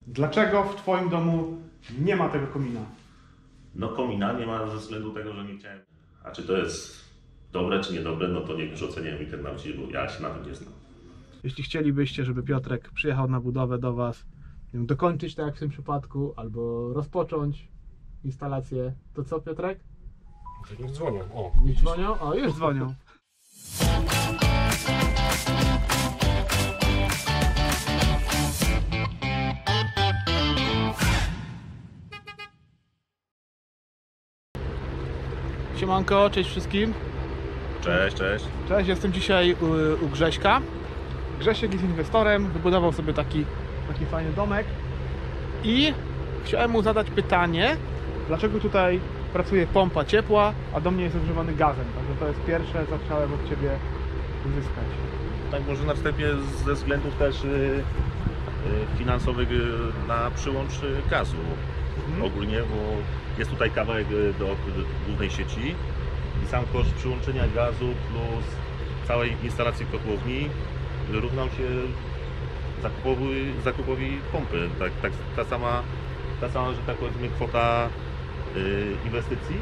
Dlaczego w Twoim domu nie ma tego komina? No komina nie ma ze względu tego, że nie chciałem. A czy to jest dobre czy niedobre, no to niech już oceniają internauci, bo ja się na tym nie znam. Jeśli chcielibyście, żeby Piotrek przyjechał na budowę do Was, nie wiem, dokończyć tak jak w tym przypadku, albo rozpocząć instalację, to co, Piotrek? Niech dzwonią. O, Niech dzwonią? O, już dzwonią. Siemanko, cześć wszystkim. Cześć, cześć. Cześć, jestem dzisiaj u Grześka. Grzesiek jest inwestorem, wybudował sobie taki fajny domek i chciałem mu zadać pytanie, dlaczego tutaj pracuje pompa ciepła, a do mnie jest ogrzewany gazem. Także to jest pierwsze, co chciałem od Ciebie uzyskać. Tak może na wstępie ze względów też finansowych na przyłącz gazu ogólnie, bo jest tutaj kawałek do głównej sieci i sam koszt przyłączenia gazu plus całej instalacji kotłowni równał się zakupowi pompy. Ta sama, że tak powiedzmy, kwota inwestycji,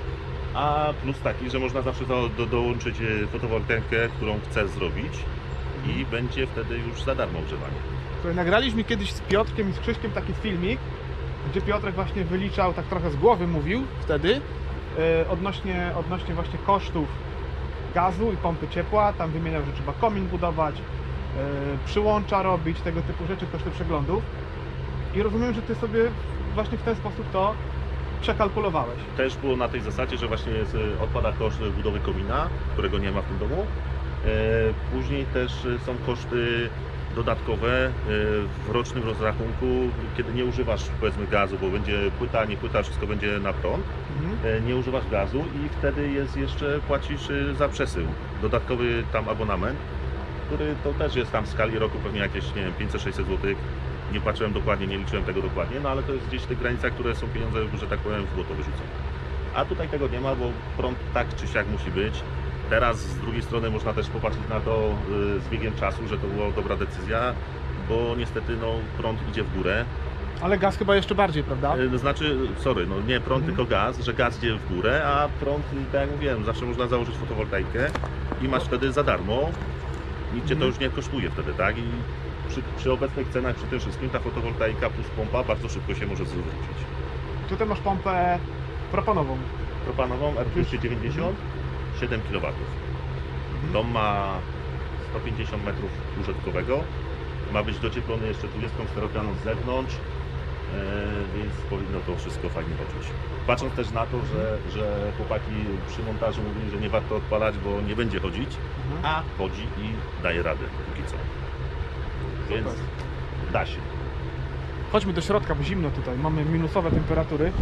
a plus taki, że można zawsze dołączyć fotowoltaikę, którą chcę zrobić i będzie wtedy już za darmo ogrzewanie. Słuchaj, nagraliśmy kiedyś z Piotrkiem i z Krzyśkiem taki filmik, gdzie Piotrek właśnie wyliczał, tak trochę z głowy mówił wtedy, odnośnie właśnie kosztów gazu i pompy ciepła. Tam wymieniał, że trzeba komin budować, przyłącza robić, tego typu rzeczy, koszty przeglądów. I rozumiem, że Ty sobie właśnie w ten sposób to przekalkulowałeś. Też było na tej zasadzie, że właśnie odpada koszt budowy komina, którego nie ma w tym domu. Później też są koszty dodatkowe w rocznym rozrachunku, kiedy nie używasz, powiedzmy, gazu, bo będzie płyta, nie płyta, wszystko będzie na prąd. Nie używasz gazu i wtedy jeszcze płacisz za przesył. Dodatkowy tam abonament, który to też jest tam w skali roku pewnie jakieś, nie wiem, 500-600 zł. Nie patrzyłem dokładnie, nie liczyłem tego dokładnie, no ale to jest gdzieś w tych granicach, które są pieniądze, że tak powiem, w złoto wyrzucone. A tutaj tego nie ma, bo prąd tak czy siak musi być. Teraz z drugiej strony można też popatrzeć na to z biegiem czasu, że to była dobra decyzja, bo niestety no, prąd idzie w górę. Ale gaz chyba jeszcze bardziej, prawda? Znaczy, sorry, no nie prąd, tylko gaz, że gaz idzie w górę, a prąd, tak jak mówiłem, zawsze można założyć fotowoltaikę i masz wtedy za darmo. Nic cię to już nie kosztuje wtedy, tak? I przy obecnych cenach, przy tym wszystkim, ta fotowoltaika plus pompa bardzo szybko się może zwrócić. Tutaj masz pompę propanową. Propanową R290, 7 kW. Dom ma 150 metrów użytkowego. Ma być docieplony jeszcze 24 z zewnątrz, więc powinno to wszystko fajnie poczuć. Patrząc też na to, że chłopaki przy montażu mówili, że nie warto odpalać, bo nie będzie chodzić, a chodzi i daje radę póki co. Więc da się. Chodźmy do środka, bo zimno tutaj. Mamy minusowe temperatury.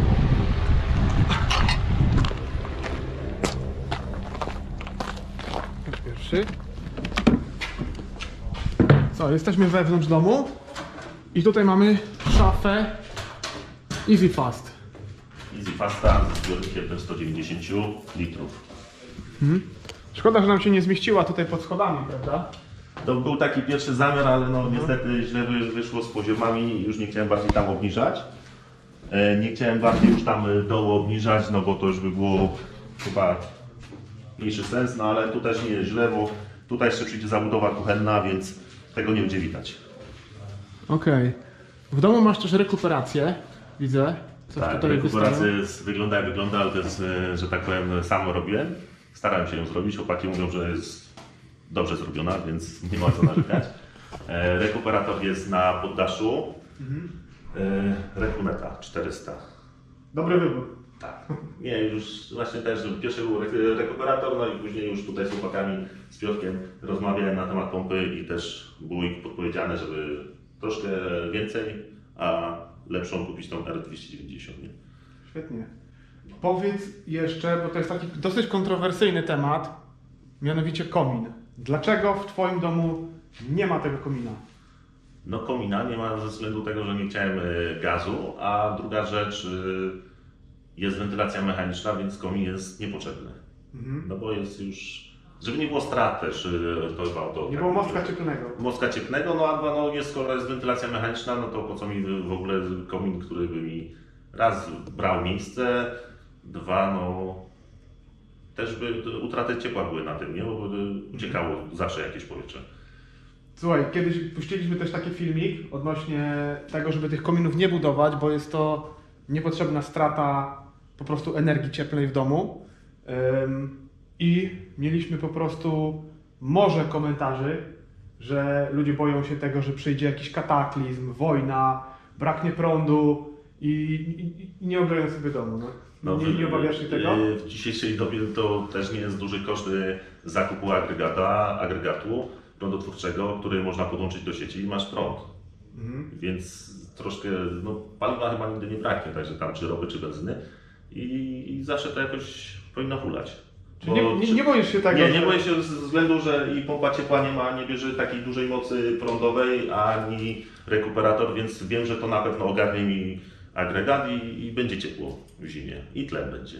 Pierwszy. Co, jesteśmy wewnątrz domu i tutaj mamy szafę Easy Fast. Easy Fasta z zbiornikiem 190 litrów. Szkoda, że nam się nie zmieściła tutaj pod schodami, prawda? To był taki pierwszy zamiar, ale no niestety źle wyszło z poziomami, już nie chciałem bardziej tam obniżać. Nie chciałem bardziej już tam dołu obniżać, no bo to już by było chyba mniejszy sens, no ale tu też nie jest źle, bo tutaj jeszcze przyjdzie zabudowa kuchenna, więc tego nie będzie widać. Okej. W domu masz też rekuperację, widzę. Coś Tak, tutaj rekuperacja wystało. wygląda, ale to jest, że tak powiem, sam robiłem. Starałem się ją zrobić, chłopaki mówią, że jest dobrze zrobiona, więc nie ma co narzekać. Rekuperator jest na poddaszu. Rekuneta 400. Dobry wybór. Tak. Nie, już właśnie też pierwszy był rekuperator, no i później już tutaj z chłopakami, z Piotrkiem rozmawiałem na temat pompy i też było ich podpowiedziane, żeby troszkę więcej, a lepszą kupić tą R290. Nie? Świetnie. Powiedz jeszcze, bo to jest taki dosyć kontrowersyjny temat, mianowicie komin. Dlaczego w Twoim domu nie ma tego komina? No komina nie ma ze względu tego, że nie chciałem gazu, a druga rzecz, jest wentylacja mechaniczna, więc komin jest niepotrzebny. No bo jest już Żeby nie było strat też, to chyba to. Nie tak było mówię. mostka cieplnego. Mostka cieplnego, no a dwa, no jest, skoro jest wentylacja mechaniczna, no to po co mi w ogóle komin, który by mi raz brał miejsce, dwa, no też by utraty ciepła były na tym, nie? Bo by uciekało zawsze jakieś powietrze. Słuchaj, kiedyś puściliśmy też taki filmik odnośnie tego, żeby tych kominów nie budować, bo jest to niepotrzebna strata po prostu energii cieplnej w domu. I mieliśmy po prostu morze komentarzy, że ludzie boją się tego, że przyjdzie jakiś kataklizm, wojna, braknie prądu i nie ogrzeją sobie domu. No. Nie obawiasz się tego? W dzisiejszej dobie to też nie jest duży koszt zakupu agregatu prądotwórczego, który można podłączyć do sieci i masz prąd. Więc troszkę, no paliwa chyba nigdy nie braknie, także tam czy ropy, czy benzyny i zawsze to jakoś powinno hulać. Czy nie boisz się tego? Nie boję się ze względu, że i pompa ciepła nie bierze takiej dużej mocy prądowej, ani rekuperator, więc wiem, że to na pewno ogarnie mi agregat i będzie ciepło w zimie i tlen będzie.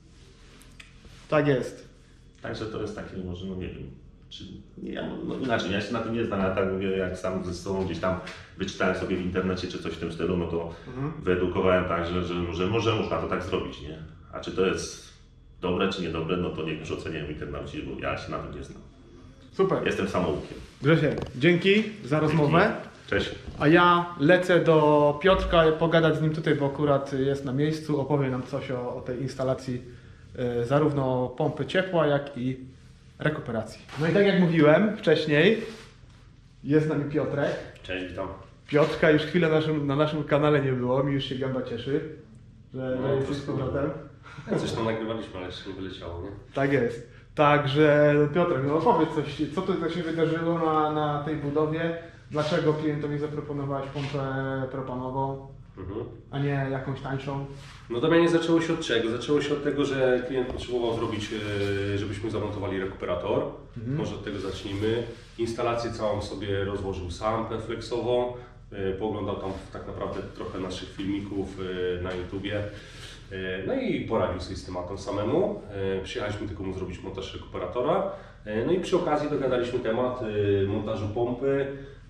Tak jest. Także to jest takie może, no nie wiem, czy nie, no inaczej, ja się na tym nie znam, ale tak mówię, jak sam ze sobą gdzieś tam wyczytałem sobie w internecie czy coś w tym stylu, no to wyedukowałem tak, że może można to tak zrobić, nie? A czy to jest dobre czy niedobre, no to niech już oceniają internauci, bo ja się na tym nie znam. Super. Jestem samoukiem. Grzesiek, dzięki za rozmowę. Cześć. A ja lecę do Piotrka pogadać z nim tutaj, bo akurat jest na miejscu. Opowie nam coś o tej instalacji zarówno pompy ciepła, jak i rekuperacji. No i tak jak mówiłem wcześniej, jest z nami Piotrek. Cześć, witam. Piotrka już chwilę na naszym kanale nie było, mi już się gęba cieszy, że jesteś z powrotem. Coś tam nagrywaliśmy, ale jeszcze nie wyleciało, nie? Tak jest. Także Piotrek, no opowiedz coś, co tutaj się wydarzyło na tej budowie, dlaczego klientowi zaproponowałeś pompę propanową, a nie jakąś tańszą? No Damianie, zaczęło się od czego? Zaczęło się od tego, że klient potrzebował zrobić, żebyśmy zamontowali rekuperator. Może od tego zacznijmy. Instalację całą sobie rozłożył sam, perfleksową. Pooglądał tam tak naprawdę trochę naszych filmików na YouTubie. No i poradził sobie z tematem samemu. Przyjechaliśmy tylko mu zrobić montaż rekuperatora. No i przy okazji dogadaliśmy temat montażu pompy.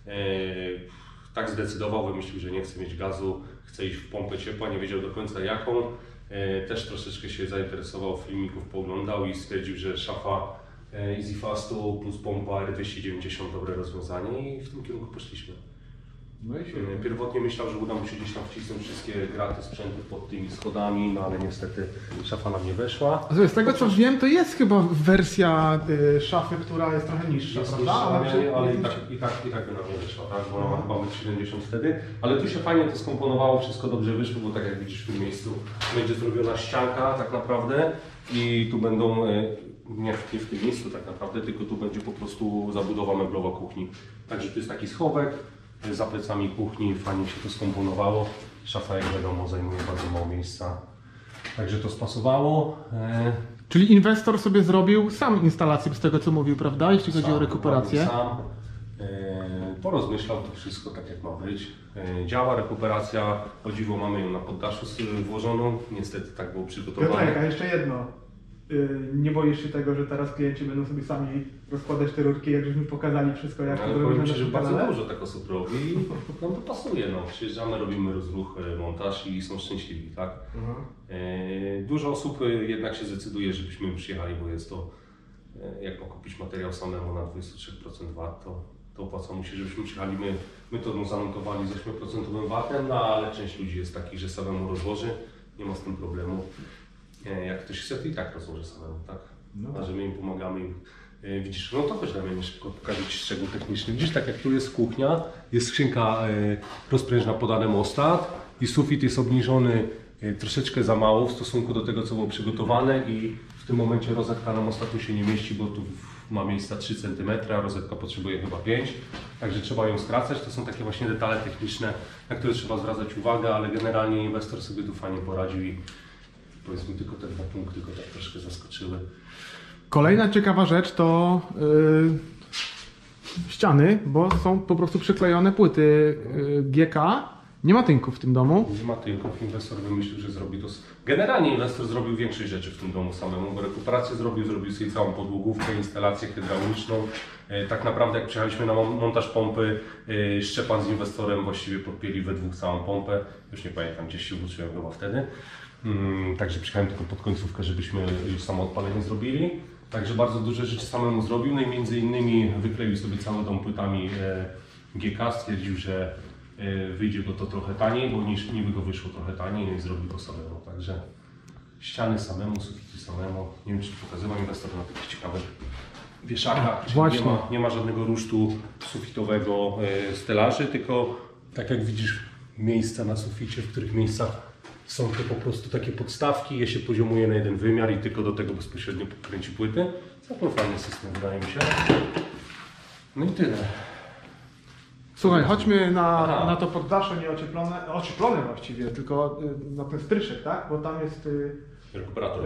Tak zdecydował, wymyślił, że nie chce mieć gazu, chce iść w pompę ciepła, nie wiedział do końca jaką. Też troszeczkę się zainteresował, filmików pooglądał i stwierdził, że szafa EasyFastu plus pompa R290 dobre rozwiązanie i w tym kierunku poszliśmy. No i świetnie. Pierwotnie myślał, że uda mu się gdzieś tam wcisnąć wszystkie graty sprzęty pod tymi schodami, no ale niestety szafa nam nie weszła. Z tego co wiem, to jest chyba wersja szafy, która jest trochę niższa, Jest prawda? niższa, ale i tak by nam nie wyszła, tak? Bo ona ma chyba 1,70 m wtedy. Ale tu się fajnie to skomponowało, wszystko dobrze wyszło, bo tak jak widzisz w tym miejscu będzie zrobiona ścianka tak naprawdę i tu będą, nie w tym miejscu tak naprawdę, tylko tu będzie po prostu zabudowa meblowa kuchni. Także tu jest taki schowek za plecami kuchni, fajnie się to skomponowało. Szafa, jak wiadomo, zajmuje bardzo mało miejsca, także to spasowało. Czyli inwestor sobie zrobił sam instalację z tego co mówił, prawda? Jeśli chodzi o rekuperację. Sam porozmyślał to wszystko tak jak ma być. Działa rekuperacja, o dziwo mamy ją na poddaszu włożoną. Niestety tak było przygotowane. Piotrek, a jeszcze jedno. Nie boisz się tego, że teraz klienci będą sobie sami rozkładać te rurki, jak żeśmy pokazali wszystko, jak to Ale zrobić powiem na Ci, że naszym bardzo kanale? dużo tak osób robi i nam to pasuje. No. Przyjeżdżamy, robimy rozruch, montaż i są szczęśliwi, tak? Dużo osób jednak się zdecyduje, żebyśmy przyjechali, bo jest to, jak ma kupić materiał samemu na 23% VAT, to opłaca mu się, żebyśmy przyjechali. My to zamontowali z 8% VAT-em, no ale część ludzi jest takich, że samemu rozłoży, nie ma z tym problemu. Jak ktoś chce, to i tak rozłoży samemu, tak? No. A że my im pomagamy. Widzisz, no to chodź Damian, szybko pokażę Ci szczegół techniczny. Widzisz, tak jak tu jest kuchnia, jest skrzynka rozprężna pod termostat i sufit jest obniżony troszeczkę za mało w stosunku do tego, co było przygotowane i w tym momencie rozetka termostatu się nie mieści, bo tu ma miejsca 3 cm, a rozetka potrzebuje chyba 5, także trzeba ją skracać. To są takie właśnie detale techniczne, na które trzeba zwracać uwagę, ale generalnie inwestor sobie tu fajnie poradził i powiedzmy tylko te 2 punkty go tak troszkę zaskoczyły. Kolejna ciekawa rzecz to ściany, bo są po prostu przyklejone płyty GK Nie ma tynków w tym domu. Nie ma tynków, inwestor wymyślił, że zrobi to. Generalnie inwestor zrobił większość rzeczy w tym domu samemu, bo rekuperację zrobił sobie całą podłogówkę, instalację hydrauliczną. Tak naprawdę jak przyjechaliśmy na montaż pompy, Szczepan z inwestorem właściwie podpięli we dwóch całą pompę. Już nie pamiętam, gdzieś się uczyłem chyba wtedy. Także przyjechałem tylko pod końcówkę, żebyśmy już samo odpalenie zrobili. Także bardzo duże rzeczy samemu zrobił, no i między innymi wykleił sobie cały dom płytami GK, stwierdził, że wyjdzie go to trochę taniej, bo niby go wyszło trochę taniej, no i zrobił to samemu. Także ściany samemu, sufity samemu. Nie wiem, czy pokazywał inwestor na takich ciekawych wieszakach. Właśnie. Nie ma żadnego rusztu sufitowego stelaży, tylko tak jak widzisz miejsca na suficie, w których miejscach są to po prostu takie podstawki, je się poziomuje na jeden wymiar i tylko do tego bezpośrednio podkręci płyty. Całkiem fajny system, wydaje mi się. No i tyle. Słuchaj, chodźmy na to poddasze ocieplone właściwie, tylko na ten stryszek, tak? Bo tam jest Rekuperator.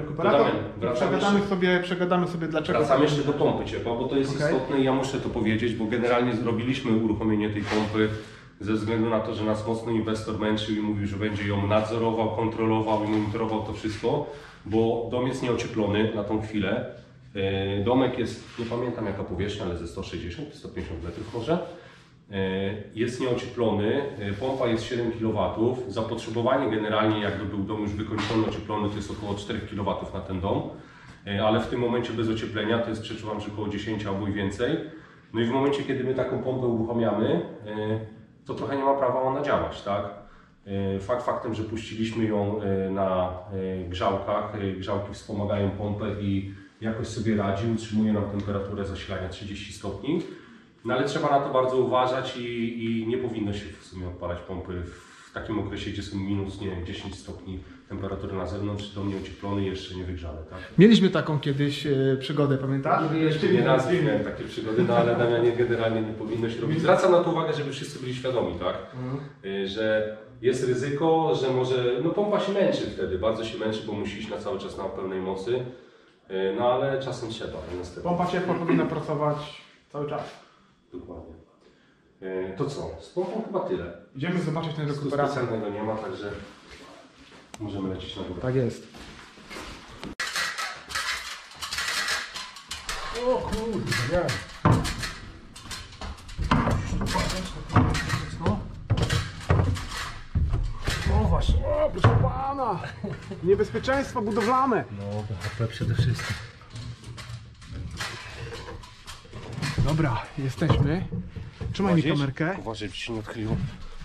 Przegadamy sobie dlaczego. Wracamy jeszcze do pompy ciepła, bo to jest istotne i ja muszę to powiedzieć, bo generalnie zrobiliśmy uruchomienie tej pompy ze względu na to, że nas mocno inwestor męczył i mówił, że będzie ją nadzorował, kontrolował i monitorował to wszystko, bo dom jest nieocieplony na tą chwilę. Domek jest, nie pamiętam jaka powierzchnia, ale ze 160-150 metrów może. Jest nieocieplony, pompa jest 7 kW, zapotrzebowanie generalnie jakby był dom już wykończony, ocieplony, to jest około 4 kW na ten dom, ale w tym momencie bez ocieplenia to jest przeczuwam, że około 10 albo i więcej. No i w momencie, kiedy my taką pompę uruchamiamy, to trochę nie ma prawa ona działać, tak? Fakt faktem, że puściliśmy ją na grzałkach, grzałki wspomagają pompę i jakoś sobie radzi, utrzymuje nam temperaturę zasilania 30 stopni. No ale trzeba na to bardzo uważać i nie powinno się w sumie odpalać pompy w takim okresie, gdzie są minus, nie wiem, 10 stopni temperatury na zewnątrz, dom nieocieplony, jeszcze nie wygrzany, tak? Mieliśmy taką kiedyś przygodę, pamiętasz? Nie raz miałem takie przygody, no ale Damianie generalnie nie powinno się robić. Zwracam na to uwagę, żeby wszyscy byli świadomi, tak? Że jest ryzyko, że może, no pompa się męczy wtedy, bardzo się męczy, bo musi iść na cały czas na pełnej mocy, no ale czasem trzeba, niestety. Pompa ciepła powinna pracować cały czas. Dokładnie. To co? Z pompą chyba tyle. Idziemy zobaczyć ten Nic rekuperator. specjalnego nie ma, także możemy lecieć na górę. Tak jest. O kurde, nie. O właśnie, o proszę pana! Niebezpieczeństwo budowlane! No, BHP przede wszystkim. Dobra, jesteśmy. Trzymaj mi kamerkę. Uważaj, by się nie odkryło.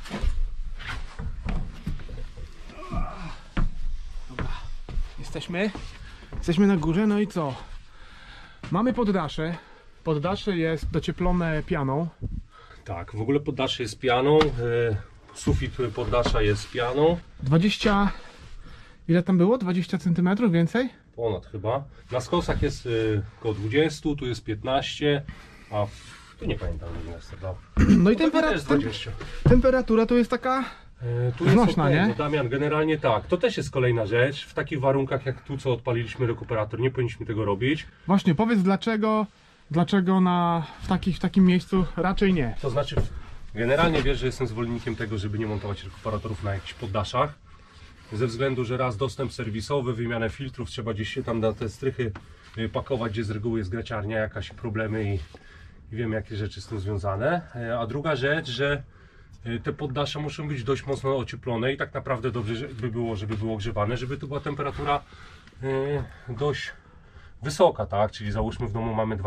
Dobra, jesteśmy na górze, no i co? Mamy poddasze. Poddasze jest docieplone pianą. Tak, w ogóle poddasze jest pianą, sufit poddasza jest pianą. 20... Ile tam było? 20 cm więcej? Ponad chyba. Na skosach jest około 20, tu jest 15, a tu nie pamiętam ile jest to. No i Też 20. temperatura to jest taka... Tu jest Znośna, okej, nie? no Damian, generalnie tak. To też jest kolejna rzecz. W takich warunkach jak tu, co odpaliliśmy rekuperator, nie powinniśmy tego robić. Właśnie, powiedz dlaczego w takim miejscu raczej nie. To znaczy, generalnie wiesz, że jestem zwolennikiem tego, żeby nie montować rekuperatorów na jakichś poddaszach. Ze względu, że raz dostęp serwisowy, wymianę filtrów, trzeba gdzieś się tam na te strychy pakować, gdzie z reguły jest graciarnia, jakieś problemy i wiem jakie rzeczy z tym związane. A druga rzecz, że te poddasze muszą być dość mocno ocieplone i tak naprawdę dobrze by było, żeby było ogrzewane, żeby tu była temperatura dość wysoka, tak? Czyli załóżmy w domu mamy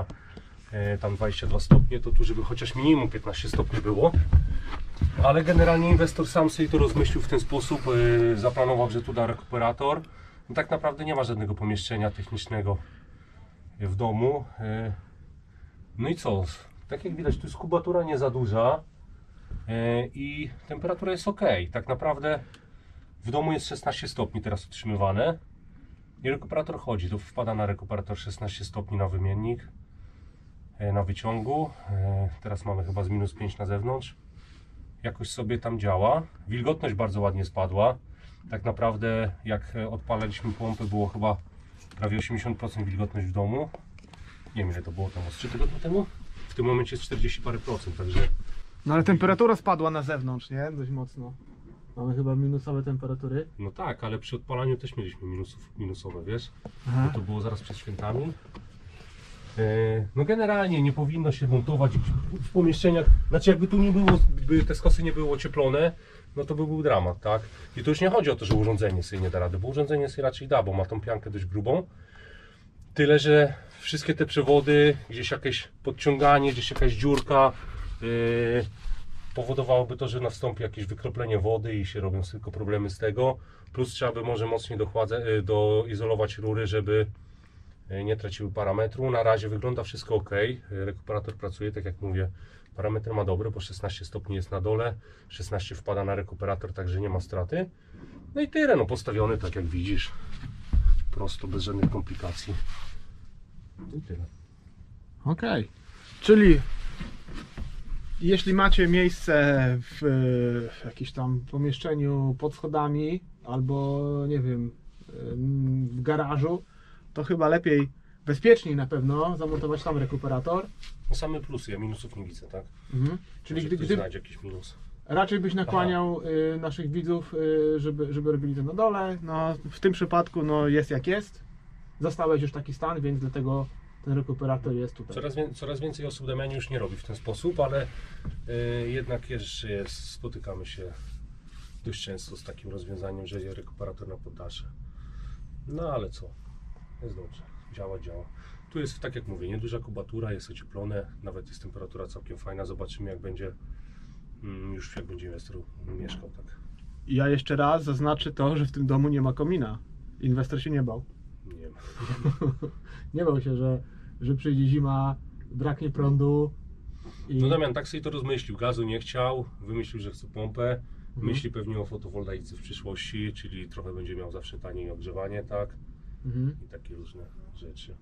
22 stopnie, to tu żeby chociaż minimum 15 stopni było. Ale generalnie inwestor sam sobie to rozmyślił w ten sposób, zaplanował, że tu da rekuperator. No tak naprawdę nie ma żadnego pomieszczenia technicznego w domu. No i co? Tak jak widać, tu jest kubatura nie za duża i temperatura jest ok. Tak naprawdę w domu jest 16 stopni teraz utrzymywane i rekuperator chodzi. To wpada na rekuperator 16 stopni na wymiennik, na wyciągu. Teraz mamy chyba z minus 5 na zewnątrz. Jakoś sobie tam działa. Wilgotność bardzo ładnie spadła. Tak naprawdę jak odpalaliśmy pompę, było chyba prawie 80% wilgotność w domu. Nie wiem ile to było tam, z 3 tygodnie temu. W tym momencie jest 40 parę procent, także No ale temperatura spadła na zewnątrz, nie? Dość mocno. Mamy chyba minusowe temperatury. No tak, ale przy odpalaniu też mieliśmy minusowe, wiesz? Aha. Bo to było zaraz przed świętami. No generalnie nie powinno się montować w pomieszczeniach, znaczy jakby tu nie było, by te skosy nie były ocieplone, no to by był dramat, tak? I to już nie chodzi o to, że urządzenie sobie nie da rady, bo urządzenie sobie raczej da, bo ma tą piankę dość grubą. Tyle, że wszystkie te przewody, gdzieś jakieś podciąganie, gdzieś jakaś dziurka powodowałoby to, że nastąpi jakieś wykroplenie wody i się robią tylko problemy z tego. Plus trzeba by może mocniej doizolować rury, żeby nie traciły parametru. Na razie wygląda wszystko ok. Rekuperator pracuje, tak jak mówię, parametr ma dobry, bo 16 stopni jest na dole, 16 wpada na rekuperator, także nie ma straty. No i tyle, no postawiony tak jak widzisz, prosto, bez żadnych komplikacji. I tyle. Okej. Czyli jeśli macie miejsce w jakimś tam pomieszczeniu pod schodami albo nie wiem, w garażu, to chyba lepiej, bezpieczniej na pewno zamontować tam rekuperator. No same plusy, ja minusów nie widzę, tak? Czyli Może ktoś gdy znajdzie jakiś minus. raczej byś nakłaniał naszych widzów, żeby robili to na dole. No, w tym przypadku no, jest jak jest. Zastałeś już taki stan, więc dlatego ten rekuperator jest tutaj. Coraz więcej osób Damianie już nie robi w ten sposób, ale jednak jeszcze spotykamy się dość często z takim rozwiązaniem, że jest rekuperator na poddasze. No ale co? Jest dobrze. Działa. Tu jest, tak jak mówię, nieduża kubatura, jest ocieplone, nawet jest temperatura całkiem fajna. Zobaczymy jak będzie już jak będzie inwestor mieszkał, tak. Ja jeszcze raz zaznaczę to, że w tym domu nie ma komina. Inwestor się nie bał. Nie ma. Nie bał się, że przyjdzie zima, braknie prądu. I... No Damian tak sobie to rozmyślił, gazu nie chciał, wymyślił, że chce pompę, myśli pewnie o fotowoltaice w przyszłości, czyli trochę będzie miał zawsze taniej ogrzewanie, tak, i takie różne rzeczy.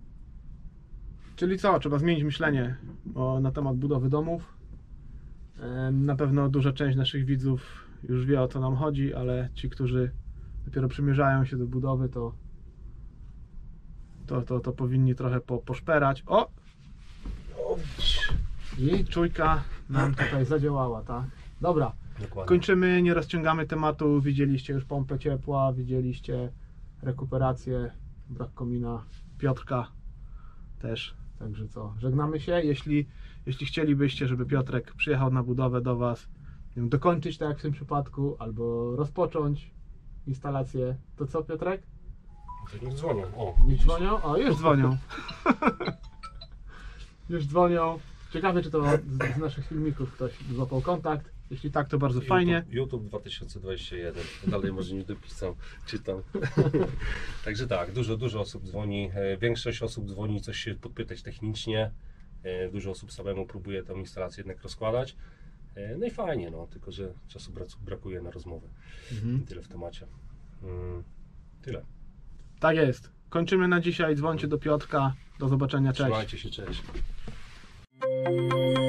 Czyli co? Trzeba zmienić myślenie na temat budowy domów. Na pewno duża część naszych widzów już wie, o co nam chodzi, ale ci, którzy dopiero przymierzają się do budowy, to powinni trochę poszperać. O! I czujka nam tutaj zadziałała, tak? Dobra, Dokładnie. kończymy, nie rozciągamy tematu. Widzieliście już pompę ciepła, widzieliście rekuperację, brak komina Piotrka też. Także co, żegnamy się. Jeśli chcielibyście, żeby Piotrek przyjechał na budowę do Was, nie wiem, dokończyć tak jak w tym przypadku, albo rozpocząć instalację, to co, Piotrek? To niech dzwonią. O, Nie dzwonią? O, już dzwonią. Już dzwonią. Ciekawe, czy to z naszych filmików ktoś złapał kontakt. Jeśli tak, to bardzo fajnie. YouTube 2021. Dalej może nie dopisał, czytam. Także tak, dużo osób dzwoni. Większość osób dzwoni coś się podpytać technicznie. Dużo osób samemu próbuje tę instalację jednak rozkładać. No i fajnie, no, tylko że czasu brakuje na rozmowę. Tyle w temacie. Tyle. Tak jest. Kończymy na dzisiaj. Dzwońcie do Piotrka. Do zobaczenia. Cześć. Trzymajcie się, cześć.